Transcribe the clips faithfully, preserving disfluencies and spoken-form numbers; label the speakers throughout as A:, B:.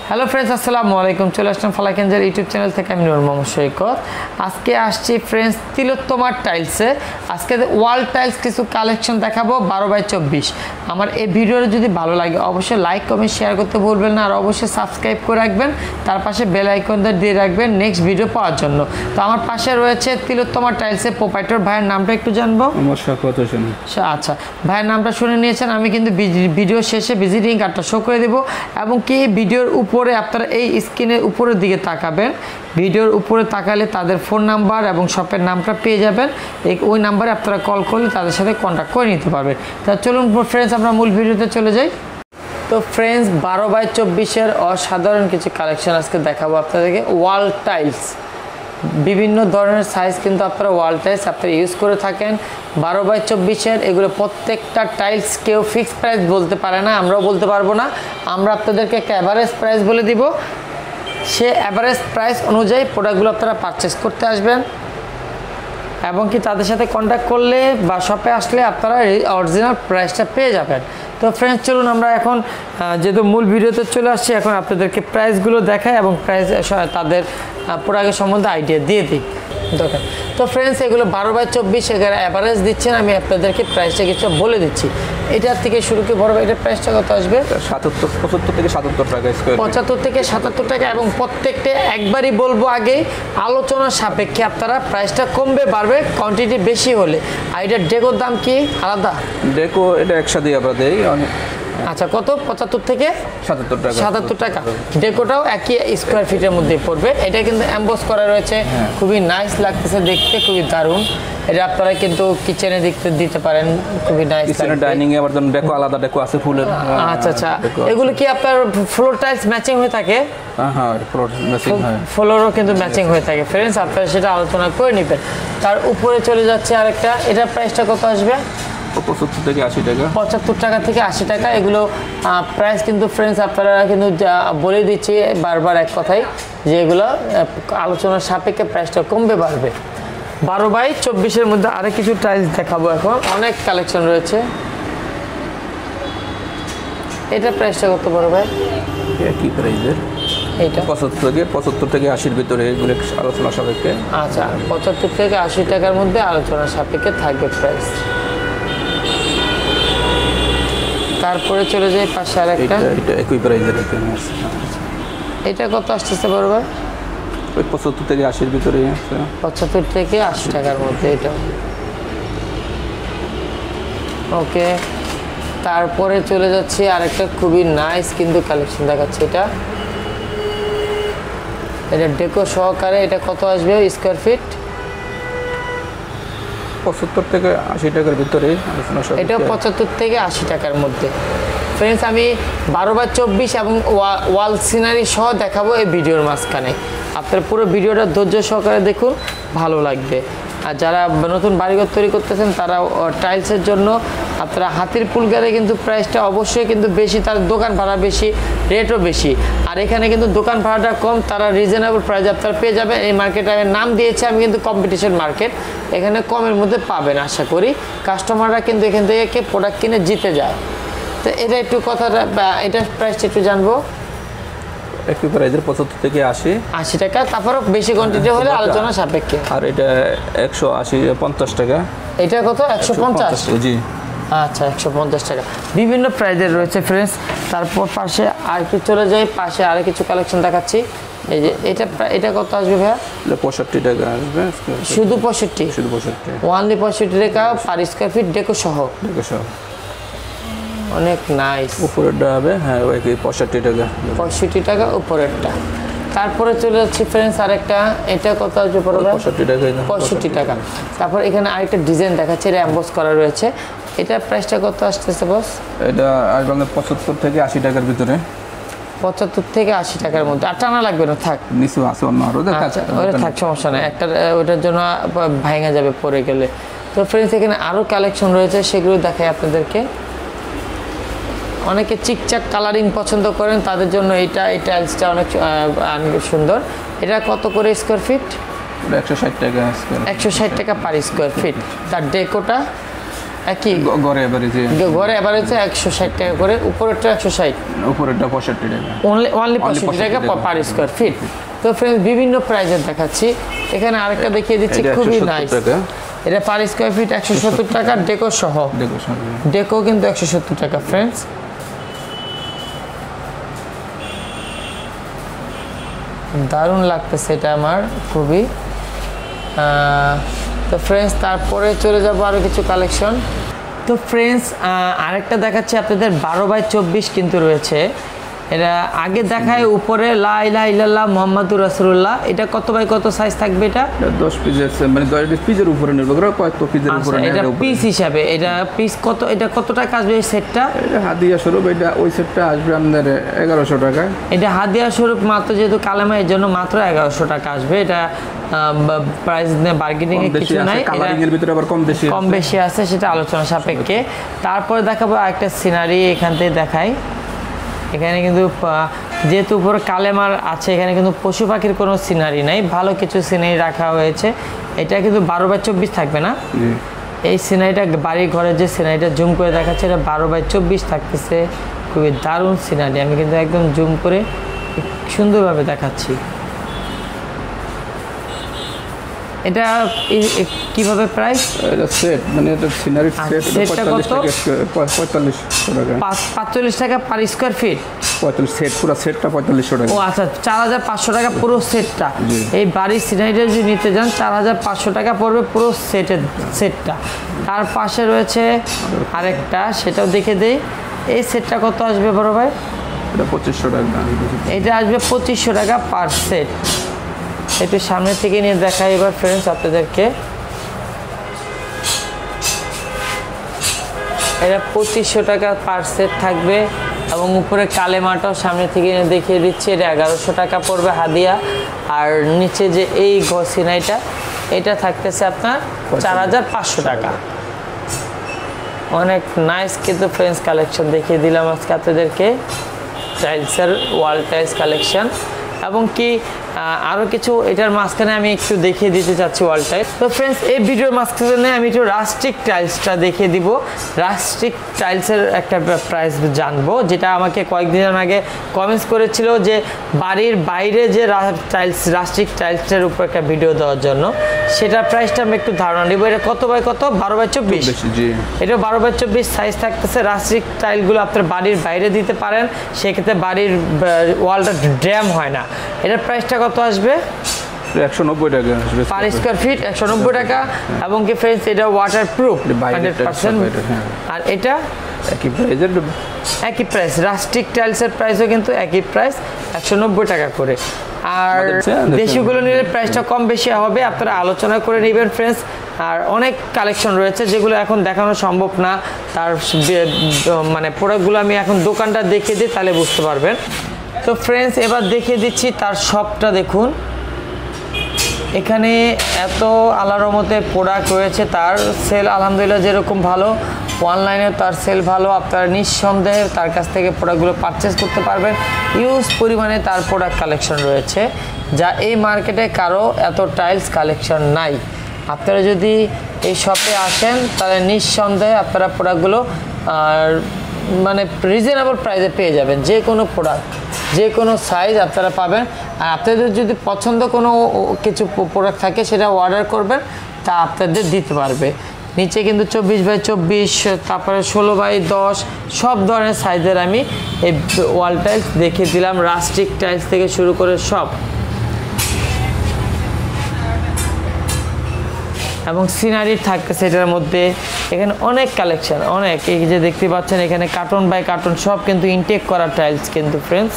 A: Hello friends, আসসালামু আলাইকুম। চলে আসলাম ফালাক এঞ্জেল ইউটিউব চ্যানেল থেকে। আমি নূর মোহাম্মদ সৈকত। আজকে আসছি ফ্রেন্ডস তিলোত্তমার টাইলসে। আজকে ওয়াল টাইলস কিছু কালেকশন দেখাবো বারো বাই চব্বিশ। আমার এই ভিডিওটা যদি ভালো লাগে অবশ্যই লাইক কমেন্ট শেয়ার করতে ভুলবেন না, আর অবশ্যই সাবস্ক্রাইব করে রাখবেন, তার পাশে বেল আইকনটা দিয়ে রাখবেন নেক্সট ভিডিও পাওয়ার জন্য। তো আমার পাশে রয়েছে তিলোত্তমার টাইলসের প্রোপাইটর ভাইয়ের নামটা একটু জানবো। আচ্ছা, ভাইয়ের নামটা শুনে নিয়েছেন। আমি কিন্তু ভিডিও শেষে ভিজিটিং কার্ডটা শো করে দেবো, এবং কি ভিডিওর উপরে আপনারা এই স্ক্রিনের উপরের দিকে তাকাবেন। ভিডিওর উপরে তাকালে তাদের ফোন নাম্বার এবং শপের নামটা পেয়ে যাবেন। এই ওই নাম্বারে আপনারা কল করলে তাদের সাথে কন্ট্যাক্ট করে নিতে পারবেন। তা চলুন ফ্রেন্ডস, আমরা মূল ভিডিওতে চলে যাই। তো ফ্রেন্ডস, বারো বাই চব্বিশের অসাধারণ কিছু কালেকশন আজকে দেখাবো আপনাদেরকে। ওয়াল টাইলস, বিভিন্ন ধরনের সাইজ কিন্তু আপনারা ওয়াল টাইলস আপনারা ইউজ করে থাকেন। বারো বাই চব্বিশের এগুলো প্রত্যেকটা টাইলস কেউ ফিক্সড প্রাইস বলতে পারে না, আমরাও বলতে পারবো না। আমরা আপনাদেরকে একটা অ্যাভারেজ প্রাইস বলে দিব। সে অ্যাভারেজ প্রাইস অনুযায়ী প্রোডাক্টগুলো আপনারা পারচেস করতে আসবেন, এবং কি তাদের সাথে কন্ট্যাক্ট করলে বা শপে আসলে আপনারা অরিজিনাল প্রাইসটা পেয়ে যাবেন। তো ফ্রেন্ডস, চলুন আমরা এখন যেহেতু মূল ভিডিওতে চলে আসছি, এখন আপনাদেরকে প্রাইসগুলো দেখাই এবং প্রাইস তাদের প্রোডাক্টের সম্বন্ধে আইডিয়া দিয়ে দিই দরকার। তো ফ্রেন্ডস, এগুলো বারো বাই চব্বিশ এখানে অ্যাভারেজ দিচ্ছেন, আমি আপনাদেরকে প্রাইসটা কিছু বলে দিচ্ছি। এটার থেকে শুরু করে বড় এটার প্রাইসটা কত আসবে?
B: সাতাত্তর পঁচাত্তর থেকে সাতাত্তর টাকা,
A: পঁচাত্তর থেকে সাতাত্তর টাকা। এবং প্রত্যেকটা একবারই বলবো আগে আলোচনার সাপেক্ষে আপনারা প্রাইসটা কমবে বাড়বে কোয়ান্টিটি বেশি হলে। আর এটার ডেকোর দাম কি আলাদা?
B: ডেকো এটা একসাথে আমরা দেই।
A: আচ্ছা, কত? পঁচাত্তর থেকে
B: সাতাত্তর টাকা।
A: সাতাত্তর টাকা। ডেকোটাও একই স্কোয়ার ফিটের মধ্যে পড়বে। এটা কিন্তু এমবস করা রয়েছে, খুবই নাইস লাগতেছে দেখতে, খুবই দারুণ। এটা আপনারা কিন্তু কিচেনে দেখতে দিতে পারেন, খুবই নাইস।
B: কিচেনে ডাইনিং এ আবার ডেকো আলাদা ডেকো আছে ফুলের।
A: আচ্ছা আচ্ছা, এগুলো কি আপনার ফ্লোর টাইলস ম্যাচিং হয়ে থাকে?
B: হ্যাঁ, ফ্লোর ম্যাচিং হয়,
A: ফ্লোরও কিন্তু ম্যাচিং হয়ে থাকে। ফ্রেন্ডস, আপনারা সেটা আলোচনা করে নেবেন। তার উপরে চলে যাচ্ছে আরেকটা, এটার প্রাইসটা কত আসবে?
B: পঁচাত্তর থেকে আশি টাকা।
A: পঁচাত্তর টাকা থেকে আশি টাকা। এগুলো প্রাইস কিন্তু ফ্রেন্ডস আপনারা কিন্তু বলে দিচ্ছি বারবার এক কথাই, যে এগুলো আলোচনার সাপেক্ষে প্রাইসটা কমবে বাড়বে। বারো বাই চব্বিশের মধ্যে আরেক কিছু টাইলস দেখাবো। এখন অনেক কালেকশন রয়েছে। এটার প্রাইসটা কত বড় ভাই?
B: একই প্রাইসের।
A: এইটা
B: পঁচাত্তর থেকে পঁচাত্তর থেকে আশির ভিতরে এগুলো আলোচনা সাপেক্ষে।
A: আচ্ছা, পঁচাত্তর থেকে আশি টাকার মধ্যে আলোচনা সাপেক্ষে থাকবে প্রাইস। তারপরে চলে যাই পাশে আরেকটা,
B: এটা একই প্রাইসের।
A: এটা কত আসতেছে বড় ভাই?
B: ওই পঁচাত্তর থেকে আশির ভিতরে আছে।
A: পঁচাত্তর থেকে আশি টাকার মধ্যে এটা। ওকে, তারপরে চলে যাচ্ছি আরেকটা খুবই নাইস কিন্তু কালেকশন দেখাচ্ছে। এটা এটা ডেকো সহকারে। এটা কত আসবে স্কোয়ার ফিট?
B: পঁচাত্তর থেকে আশি টাকার ভিতরে।
A: এটা পঁচাত্তর থেকে আশি টাকার মধ্যে। ফ্রেন্ডস, আমি বারো বাই চব্বিশ এবং ওয়াল সিনারি সহ দেখাবো এই ভিডিওর মাঝখানে। আপনারা পুরো ভিডিওটা ধৈর্য সহকারে দেখুন, ভালো লাগবে। আর যারা নতুন বাড়িঘর তৈরি করতেছেন তারা টাইলসের জন্য আপনারা হাতির পুলগারে কিন্তু প্রাইসটা অবশ্যই কিন্তু বেশি, তার দোকান ভাড়া বেশি, রেটও বেশি। আর এখানে কিন্তু দোকান ভাড়াটা কম, তারা রিজনেবল প্রাইস আপনারা পেয়ে যাবেন। এই মার্কেটে আমি নাম দিয়েছি আমি কিন্তু কম্পিটিশন মার্কেট, এখানে কমের মধ্যে পাবেন আশা করি। কাস্টমাররা কিন্তু এখান থেকে প্রোডাক্ট কিনে জিতে যায়। তো এটা একটু কথাটা, এটার প্রাইসটা একটু জানবো।
B: একই প্রাইসের পঁচাত্তর থেকে আশি
A: আশি টাকা। তারপরও বেশি কোয়ান্টিটি হলে আলোচনা সাপেক্ষে।
B: আর এটা একশো আশি পঞ্চাশ টাকা।
A: এটা কত? একশো পঞ্চাশ?
B: জি।
A: আচ্ছা, একশো পঞ্চাশ টাকা। বিভিন্ন প্রাইজের রয়েছে ফ্রেন্ডস। তারপর পাশে আর কি চলে যাই, পাশে আরো কিছু কালেকশন দেখাচ্ছি। এই যে এটা এটা কত আসবে ভাইয়া?
B: পঁয়ষট্টি টাকা আসবে।
A: শুধু পঁয়ষট্টি?
B: শুধু পঁয়ষট্টি।
A: ওয়ানলি পঁয়ষট্টি টাকা পার স্কোয়ার ফিট, ডেকো সহ।
B: ডেকো সহ
A: অনেক নাইস।
B: উপরেরটা হবে হ্যাঁ ওই পঁয়ষট্টি টাকা।
A: পঁয়ষট্টি টাকা উপরেরটা। তারপরে চলে যাচ্ছি ফ্রেন্ডস আরেকটা, এটা কত আসবে পড়বে?
B: পঁয়ষট্টি টাকা।
A: পঁয়ষট্টি টাকা। তারপর এখানে আরেকটা ডিজাইন দেখাচ্ছে, এটা এমবস করা রয়েছে। এটার প্রাইসটা কত আসতেছে বস?
B: এটা আসবে পঁচাত্তর থেকে আশি টাকার ভিতরে।
A: পঁচাত্তর থেকে আশি টাকার মধ্যে। আর টানা লাগবে না, থাক
B: নিচু আছে অন্য আরো।
A: আচ্ছা, ওটা থাক, সমস্যা নেই। একটা ওটার জন্য ভাঙা যাবে পরে গেলে। তো ফ্রেন্ডস, এখানে আরও কালেকশন রয়েছে, সেগুলো দেখাই আপনাদেরকে। অনেকে চিকচাক কালারিং পছন্দ করেন, তাদের জন্য এইটা এই টাইলসটা অনেক সুন্দর। এটা কত করে স্কোয়ার ফিট?
B: একশো ষাট টাকা।
A: একশো ষাট টাকা পার স্কোয়ার ফিট। তার ডেকোটা একই
B: গড়ে এভারেজে
A: গড়ে এভারেজে একশো ষাট টাকা করে, উপরেরটা একশো ষাট,
B: উপরেরটা পঁয়ষট্টি টাকা,
A: অনলি অনলি পঁয়ষট্টি টাকা পার স্কোয়ার ফিট। তো ফ্রেন্ডস বিভিন্ন প্রাইজের দেখাচ্ছি, এখানে আরেকটা দেখিয়ে দিচ্ছি খুবই নাইস, এটা পার স্কোয়ার ফিট একশো সত্তর টাকা ডেকো সহ, ডেকো কিন্তু একশো সত্তর টাকা ফ্রেন্ডস। দারুণ লাগতেছে এটা আমার খুবই। তো ফ্রেন্ডস তারপরে চলে যাব আরও কিছু কালেকশন। তো ফ্রেন্ডস আরেকটা দেখাচ্ছি আপনাদের বারো বাই চব্বিশ কিন্তু রয়েছে, এটা আগে দেখায় উপরে লা ইলাহা ইল্লাল্লাহ মুহাম্মাদুর রাসূলুল্লাহ, এটা কত বাই কত সাইজ থাকবে? এটা
B: দশ পিসের মানে দশ পিসের উপরে নির্ভর করে কত পিসের উপরে,
A: এটা পিস হিসাবে এটা পিস কত, এটা কত টাকা আসবে এই সেটটা?
B: এটা হাদিয়া স্বরূপ, এটা ওই সেটটা আসবে আপনাদের এগারোশো টাকা।
A: এটা হাদিয়া স্বরূপ মাত্র, যেহেতু কালেমা এর জন্য মাত্র এগারোশো টাকা আসবে। এটা প্রাইস নিয়ে বার্গেনিং এর কিছু নাই,
B: কালারিং এর ভিতরে আবার কম বেশি
A: কম বেশি আছে, সেটা আলোচনা সাপেক্ষে। তারপরে দেখাবো একটা সিনারি, এখান থেকে দেখাই। এখানে কিন্তু যেহেতু উপরে কালেমার আছে, এখানে কিন্তু পশু পাখির কোনো সিনারি নাই, ভালো কিছু সিনারি রাখা হয়েছে। এটা কিন্তু বারো বাই চব্বিশ থাকবে না, এই সিনারিটা বাড়ির ঘরের যে সিনারিটা জুম করে দেখাচ্ছে, এটা বারো বাই চব্বিশ থাকতেছে, খুবই দারুণ সিনারি। আমি কিন্তু একদম জুম করে সুন্দরভাবে দেখাচ্ছি। এটা কিভাবে প্রাইস?
B: এটা সেট মানে এটা সিনারি সেট পঁয়তাল্লিশ টাকা, পঁয়তাল্লিশ টাকা,
A: পাঁচচল্লিশ টাকা পার স্কয়ার ফিট,
B: পঁয়তাল্লিশ সেট পুরো সেটটা পঁয়তাল্লিশশো টাকা।
A: ও আচ্ছা, চার হাজার পাঁচশো টাকা পুরো সেটটা। এই বাড়ির সিনারিটা যদি নিতে যান চার হাজার পাঁচশো টাকা পড়বে পুরো সেটের সেটটা। তার পাশে রয়েছে আরেকটা, সেটাও দেখে দেই। এই সেটটা কত আসবে বড় ভাই?
B: এটা পঁচিশশো টাকা,
A: এটা আসবে পঁচিশশো টাকা পার সেট। একটু সামনে থেকে নিয়ে দেখাই এবার ফ্রেন্ডস আপনাদেরকে। এটা পঁচিশশো টাকা পার সেট থাকবে, এবং উপরে কালেমাটাও সামনে থেকে নিয়ে দেখিয়ে দিচ্ছি, এটা এগারোশো টাকা পড়বে হাদিয়া। আর নিচে যে এই সিনাইটা, এটা থাকতেছে আপনার চার হাজার পাঁচশো টাকা। অনেক নাইস কিন্তু ফ্রেন্ডস কালেকশন দেখিয়ে দিলাম আজকে আপনাদেরকে, টাইলসের ওয়াল টাইলস কালেকশন। এবং কি আরও কিছু এটার মাঝখানে আমি একটু দেখিয়ে দিতে চাচ্ছি ওয়াল টাইলস। তো ফ্রেন্ডস এই ভিডিওর মাঝখানে আমি একটু রাস্টিক টাইলসটা দেখিয়ে দিব। রাস্টিক টাইলসের একটা প্রাইস জানবো, যেটা আমাকে কয়েকদিন আগে কমেন্টস করেছিল যে বাড়ির বাইরে যে টাইলস রাস্টিক টাইলসের উপর একটা ভিডিও দেওয়ার জন্য, সেটার প্রাইসটা আমি একটু ধারণা নিব। এটা কত বাই কত? বারো বাই চব্বিশ। এটা বারো বাই চব্বিশ সাইজ থাকতেছে। রাস্টিক টাইলগুলো আপনার বাড়ির বাইরে দিতে পারেন, সেক্ষেত্রে বাড়ির ওয়ালটা ড্যাম হয় না। এটার প্রাইসটা কত আসবে?
B: একশো নব্বই টাকা আসবে
A: পার স্কয়ার ফিট, একশো নব্বই টাকা। এবং কি ফ্রেন্ডস এটা ওয়াটার প্রুফ হান্ড্রেড পার্সেন্ট। আর এটা
B: একই প্রাইসের,
A: একই প্রাইস। রাস্টিক টাইলসের প্রাইসও কিন্তু একই প্রাইস, একশো নব্বই টাকা করে। আর দেশিগুলো নিলে প্রাইসটা কম বেশি হবে, আপনারা আলোচনা করে নেবেন ফ্রেন্ডস। আর অনেক কালেকশন রয়েছে যেগুলো এখন দেখানো সম্ভব না, তার মানে প্রোডাক্টগুলো আমি এখন দোকানটা দেখিয়ে দিই, তাহলে বুঝতে পারবেন। তো ফ্রেন্ডস এবার দেখিয়ে দিচ্ছি তার শপটা। দেখুন এখানে এত আল্লাহর রহমতে প্রোডাক্ট রয়েছে, তার সেল আলহামদুলিল্লাহ যেরকম ভালো, অনলাইনে তার সেল ভালো। আপনারা নিঃসন্দেহে তার কাছ থেকে প্রোডাক্টগুলো পারচেস করতে পারবেন। ইউজ পরিমাণে তার প্রোডাক্ট কালেকশন রয়েছে, যা এই মার্কেটে কারো এত টাইলস কালেকশন নাই। আপনারা যদি এই শপে আসেন তাহলে নিঃসন্দেহে আপনারা প্রোডাক্টগুলো আর মানে রিজনেবল প্রাইসে পেয়ে যাবেন। যে কোনো প্রোডাক্ট, যে কোনো সাইজ আপনারা পাবেন। আর আপনাদের যদি পছন্দ কোনো কিছু প্রোডাক্ট থাকে, সেটা অর্ডার করবেন, তা আপনাদের দিতে পারবে। নিচে কিন্তু চব্বিশ বাই চব্বিশ, তারপরে ষোলো বাই দশ, সব ধরনের সাইজের আমি এই ওয়াল টাইলস দেখিয়ে দিলাম, রাস্টিক টাইলস থেকে শুরু করে সব। এবং সিনারি থাকতেছে এটার মধ্যে। এখানে অনেক কালেকশন, অনেক, এই যে দেখতে পাচ্ছেন এখানে কার্টন বাই কার্টন সব কিন্তু ইনটেক করা টাইলস কিন্তু ফ্রেন্ডস।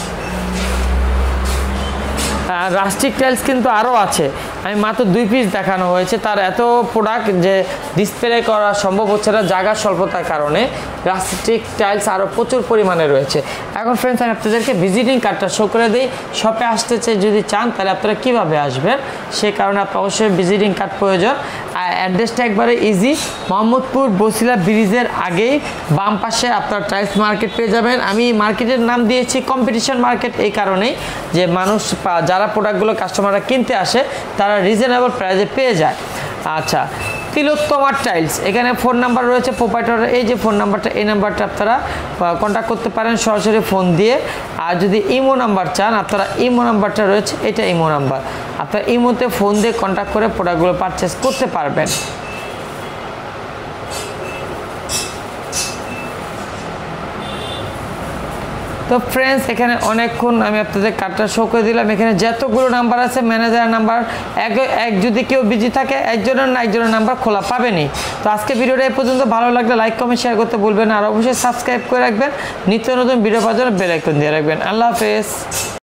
A: রাস্টিক টাইলস কিন্তু আরও আছে, আমি মাত্র দুই পিস দেখানো হয়েছে। তার এত প্রোডাক্ট যে ডিসপ্লে করা সম্ভব হচ্ছে না জায়গার স্বল্পতার কারণে। রাস্টিক টাইলস আরও প্রচুর পরিমাণে রয়েছে। এখন ফ্রেন্ডস আমি আপনাদেরকে ভিজিটিং কার্ডটা শো করে দিই। শপে আসতে চাই যদি চান, তাহলে আপনারা কীভাবে আসবেন, সে কারণে আপনার অবশ্যই ভিজিটিং কার্ড প্রয়োজন। আর অ্যাড্রেসটা একবারে ইজি, মোহাম্মদপুর বসিলা ব্রিজের আগেই বাম পাশে আপনার টাইলস মার্কেট পেয়ে যাবেন। আমি মার্কেটের নাম দিয়েছি কম্পিটিশন মার্কেট এই কারণেই যে মানুষ যারা প্রোডাক্টগুলো কাস্টমাররা কিনতে আসে, তারা রিজনেবল প্রাইসে পেয়ে যায়। আচ্ছা, তিলোত্তমার টাইলস। এখানে ফোন নাম্বার রয়েছে প্রোপাইটারের, এই যে ফোন নাম্বারটা, এই নাম্বারটা আপনারা কন্ট্যাক্ট করতে পারেন সরাসরি ফোন দিয়ে। আর যদি ইমো নাম্বার চান আপনারা, ইমো নাম্বারটা রয়েছে, এটা ইমো নাম্বার, আপনারা ইমোতে ফোন দিয়ে কন্ট্যাক্ট করে প্রোডাক্টগুলো পারচেস করতে পারবেন। তো ফ্রেন্ডস এখানে অনেকক্ষণ আমি আপনাদের কার্ডটা শো করে দিলাম। এখানে যতগুলো নাম্বার আছে ম্যানেজার নাম্বার, এক এক যদি কেউ বিজি থাকে একজনের না একজনের নাম্বার খোলা পাবেনি। তো আজকে ভিডিওটা এই পর্যন্ত, ভালো লাগলে লাইক কমেন্ট শেয়ার করতে ভুলবেন না, আর অবশ্যই সাবস্ক্রাইব করে রাখবেন, নিত্য নতুন ভিডিও পাওয়ার জন্য বেল আইকন দিয়ে রাখবেন। আল্লাহ হাফেজ।